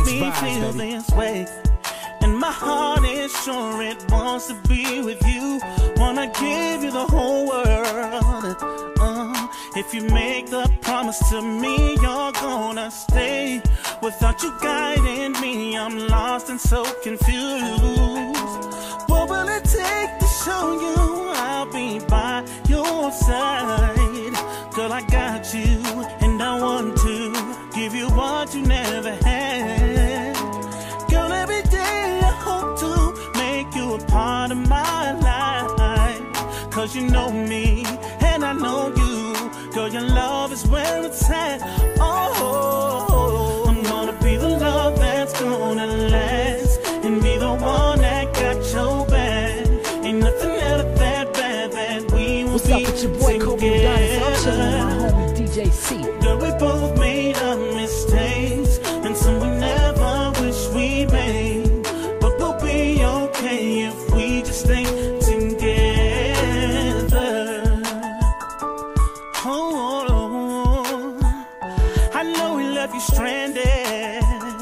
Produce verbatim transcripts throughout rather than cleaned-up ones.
me feel this way. And my heart is sure it wants to be with you. Wanna give you the whole world. uh, If you make the promise to me you're gonna stay. Without you guiding me, I'm lost and so confused. What will it take to show you I'll be by your side? Girl, I got you, and I want to give you what you never had. Girl, every day I hope to make you a part of my life. Cause you know me, and I know you. Girl, your love is where it's at. Oh, I'm gonna be the love that's gonna last, and be the one that got your back. Ain't nothing ever that bad that we will be together. What's up with your boy Kobe Adonis? I'm chilling with my homie D J C. Girl, we both made up mistakes, and some we never wish we made. But we'll be okay if we just stay together. Oh, I know we left you stranded,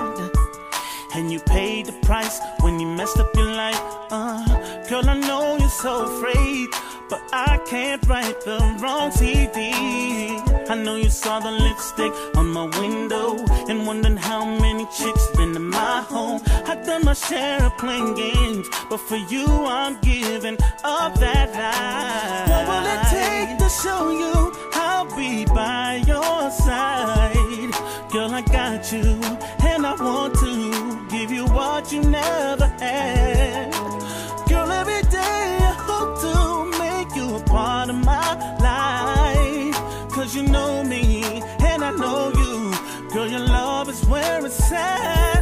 and you paid the price when you messed up your life. Uh, girl, I know you're so afraid, but I can't write the wrong T D. I know you saw the lipstick on my window and wondering how many chicks been to my home. I've done my share of playing games, but for you I'm giving up that life. What will it take to show you I'll be by your side? Girl, I got you, and I want to give you what you never had. Girl, every day I hope to make you a part of my life. Cause you know me, and I know you. Girl, your love is where it's at.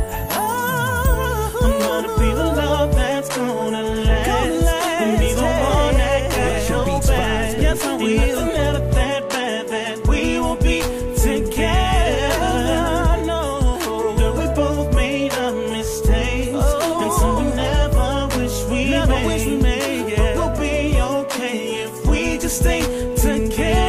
Oh, I'm gonna be the love that's gonna last, and be the one that got your back. Yes, I will. Nothing ever that bad that we will be together. I know, girl, we both made up mistakes, and some we never wish we made. But we'll be okay if we just stay together.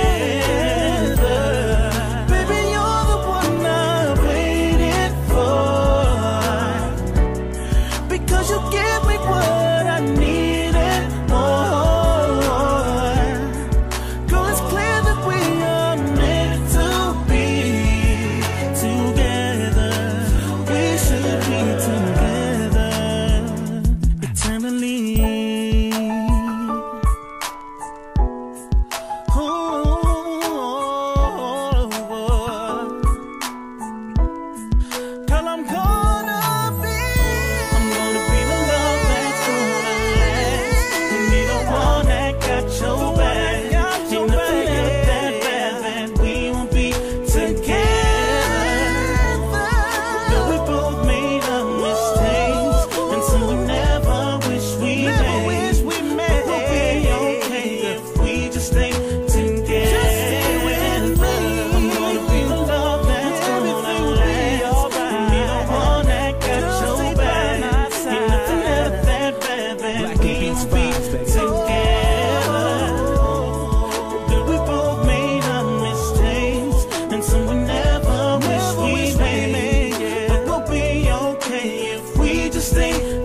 Stay